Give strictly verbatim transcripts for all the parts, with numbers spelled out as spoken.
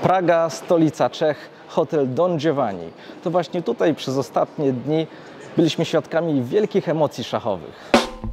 Praga, stolica Czech, hotel Don Giovanni. To właśnie tutaj przez ostatnie dni byliśmy świadkami wielkich emocji szachowych.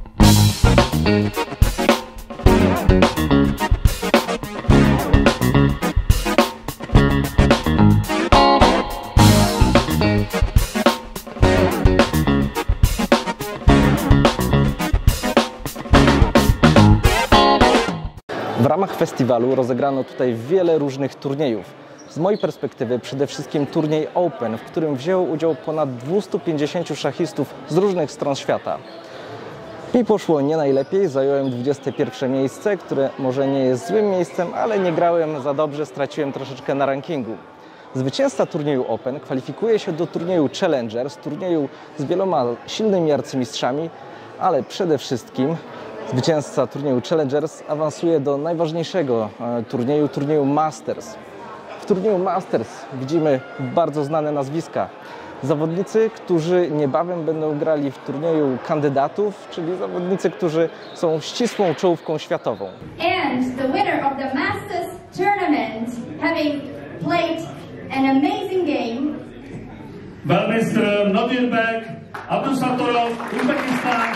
W ramach festiwalu rozegrano tutaj wiele różnych turniejów. Z mojej perspektywy przede wszystkim turniej Open, w którym wzięło udział ponad dwieście pięćdziesiąt szachistów z różnych stron świata. Mi poszło nie najlepiej, zająłem dwudzieste pierwsze miejsce, które może nie jest złym miejscem, ale nie grałem za dobrze, straciłem troszeczkę na rankingu. Zwycięzca turnieju Open kwalifikuje się do turnieju Challenger, z turnieju z wieloma silnymi arcymistrzami, ale przede wszystkim zwycięzca turnieju Challengers awansuje do najważniejszego turnieju, turnieju Masters. W turnieju Masters widzimy bardzo znane nazwiska. Zawodnicy, którzy niebawem będą grali w turnieju kandydatów, czyli zawodnicy, którzy są ścisłą czołówką światową. And the winner of the Masters tournament, having played an amazing game. Velmistr Nodirbek Abdusatorov, Uzbekistan,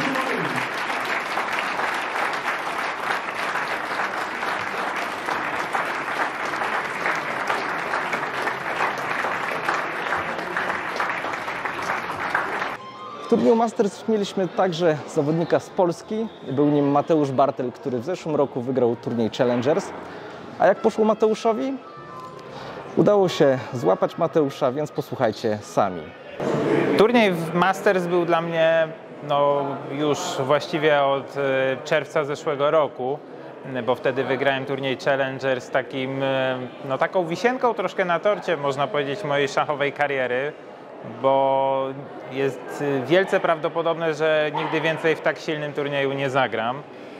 W turnieju Masters mieliśmy także zawodnika z Polski. Był nim Mateusz Bartel, który w zeszłym roku wygrał turniej Challengers. A jak poszło Mateuszowi? Udało się złapać Mateusza, więc posłuchajcie sami. Turniej w Masters był dla mnie no, już właściwie od czerwca zeszłego roku, bo wtedy wygrałem turniej Challenger z takim, no, taką wisienką troszkę na torcie, można powiedzieć, mojej szachowej kariery, bo jest wielce prawdopodobne, że nigdy więcej w tak silnym turnieju nie zagram.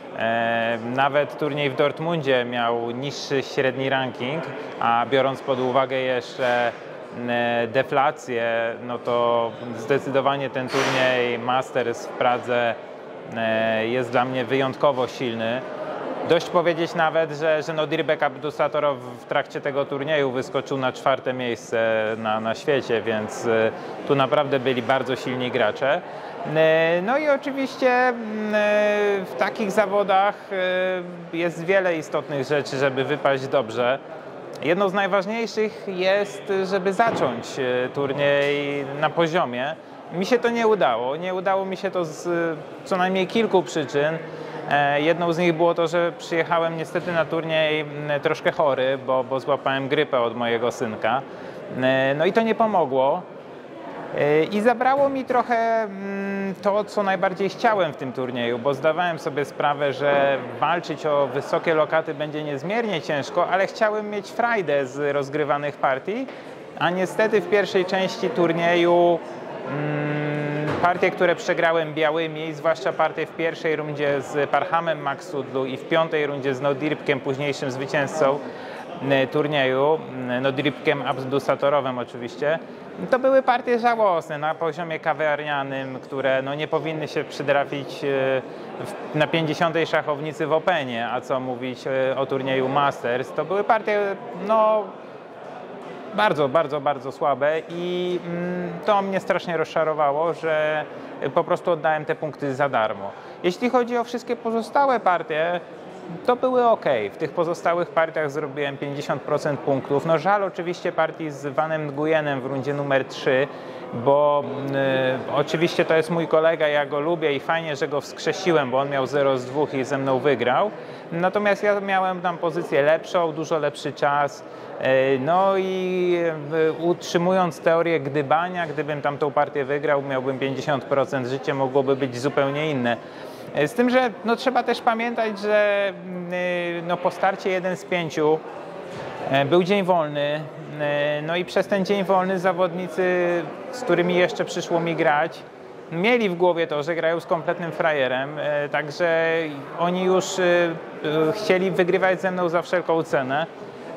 Nawet turniej w Dortmundzie miał niższy średni ranking, a biorąc pod uwagę jeszcze deflację, no to zdecydowanie ten turniej Masters w Pradze jest dla mnie wyjątkowo silny. Dość powiedzieć nawet, że, że Nodirbek Abdusatorov w trakcie tego turnieju wyskoczył na czwarte miejsce na, na świecie, więc tu naprawdę byli bardzo silni gracze. No i oczywiście w takich zawodach jest wiele istotnych rzeczy, żeby wypaść dobrze. Jedną z najważniejszych jest, żeby zacząć turniej na poziomie. Mi się to nie udało. Nie udało mi się to z co najmniej kilku przyczyn. Jedną z nich było to, że przyjechałem niestety na turniej troszkę chory, bo, bo złapałem grypę od mojego synka. No i to nie pomogło. I zabrało mi trochę to, co najbardziej chciałem w tym turnieju, bo zdawałem sobie sprawę, że walczyć o wysokie lokaty będzie niezmiernie ciężko, ale chciałem mieć frajdę z rozgrywanych partii, a niestety w pierwszej części turnieju partie, które przegrałem białymi, zwłaszcza partie w pierwszej rundzie z Parhamem Maksudlu i w piątej rundzie z Nodirbkiem, późniejszym zwycięzcą turnieju, Nodirbkiem Abdusatorowem oczywiście, to były partie żałosne na poziomie kawiarnianym, które no, nie powinny się przytrafić na pięćdziesiątej szachownicy w Openie, a co mówić o turnieju Masters. To były partie no, bardzo, bardzo, bardzo słabe i to mnie strasznie rozczarowało, że po prostu oddałem te punkty za darmo. Jeśli chodzi o wszystkie pozostałe partie, to były ok. W tych pozostałych partiach zrobiłem pięćdziesiąt procent punktów. No żal oczywiście partii z Vanem Nguyenem w rundzie numer trzy, bo y, oczywiście to jest mój kolega, ja go lubię i fajnie, że go wskrzesiłem, bo on miał zero z dwóch i ze mną wygrał. Natomiast ja miałem tam pozycję lepszą, dużo lepszy czas. Y, no i y, utrzymując teorię gdybania, gdybym tam tą partię wygrał, miałbym pięćdziesiąt procent, życie mogłoby być zupełnie inne. Z tym, że no, trzeba też pamiętać, że no, po starcie jeden z pięciu był dzień wolny, no i przez ten dzień wolny zawodnicy, z którymi jeszcze przyszło mi grać, mieli w głowie to, że grają z kompletnym frajerem, także oni już chcieli wygrywać ze mną za wszelką cenę.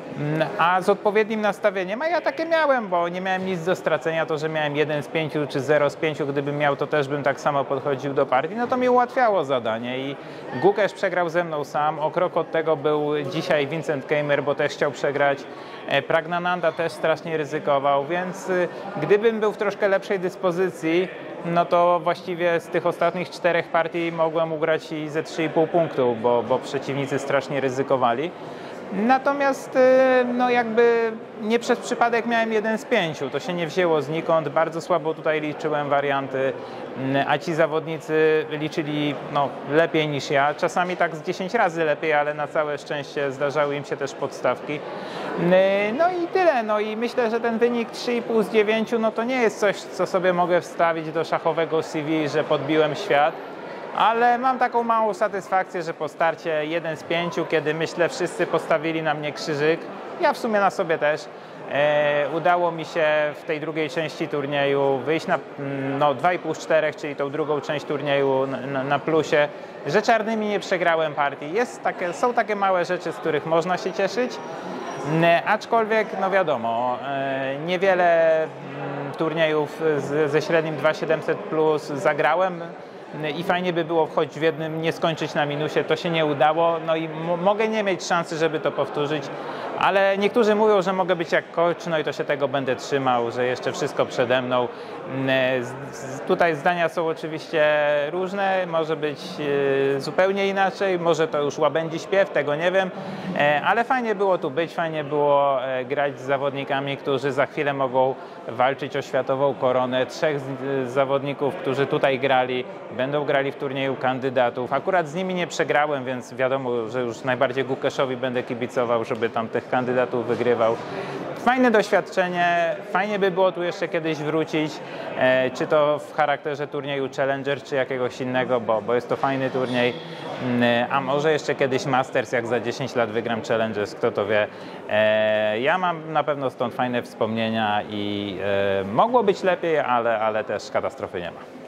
A z odpowiednim nastawieniem, a ja takie miałem, bo nie miałem nic do stracenia, to, że miałem jeden z pięciu czy zero z pięciu, gdybym miał, to też bym tak samo podchodził do partii, no to mi ułatwiało zadanie i Gukesh przegrał ze mną sam, o krok od tego był dzisiaj Vincent Keimer, bo też chciał przegrać, Praggnanandhaa też strasznie ryzykował, więc gdybym był w troszkę lepszej dyspozycji, no to właściwie z tych ostatnich czterech partii mogłem ugrać i ze trzy i pół punktu, bo, bo przeciwnicy strasznie ryzykowali. Natomiast no jakby nie przez przypadek miałem jeden z pięciu, to się nie wzięło znikąd, bardzo słabo tutaj liczyłem warianty, a ci zawodnicy liczyli no, lepiej niż ja, czasami tak z dziesięć razy lepiej, ale na całe szczęście zdarzały im się też podstawki. No i tyle, no i myślę, że ten wynik trzy i pół z dziewięciu no to nie jest coś, co sobie mogę wstawić do szachowego C V, że podbiłem świat. Ale mam taką małą satysfakcję, że po starcie jeden z pięciu, kiedy myślę wszyscy postawili na mnie krzyżyk, ja w sumie na sobie też, e, udało mi się w tej drugiej części turnieju wyjść na no, dwa i pół z czterech, czyli tą drugą część turnieju na, na plusie, że czarnymi nie przegrałem partii. Jest takie, są takie małe rzeczy, z których można się cieszyć, e, aczkolwiek no wiadomo, e, niewiele m, turniejów z, ze średnim dwa tysiące siedemset plus zagrałem. I fajnie by było choć w jednym nie skończyć na minusie, to się nie udało, no i mogę nie mieć szansy, żeby to powtórzyć, ale niektórzy mówią, że mogę być jak coach, no i to się tego będę trzymał, że jeszcze wszystko przede mną. Tutaj zdania są oczywiście różne, może być zupełnie inaczej, może to już łabędzi śpiew, tego nie wiem, ale fajnie było tu być, fajnie było grać z zawodnikami, którzy za chwilę mogą walczyć o światową koronę. Trzech zawodników, którzy tutaj grali, będą grali w turnieju kandydatów. Akurat z nimi nie przegrałem, więc wiadomo, że już najbardziej Gukeshowi będę kibicował, żeby tam tych kandydatów wygrywał. Fajne doświadczenie, fajnie by było tu jeszcze kiedyś wrócić, e, czy to w charakterze turnieju Challenger, czy jakiegoś innego, bo, bo jest to fajny turniej, e, a może jeszcze kiedyś Masters, jak za dziesięć lat wygram Challengers, kto to wie. E, ja mam na pewno stąd fajne wspomnienia i e, mogło być lepiej, ale, ale też katastrofy nie ma.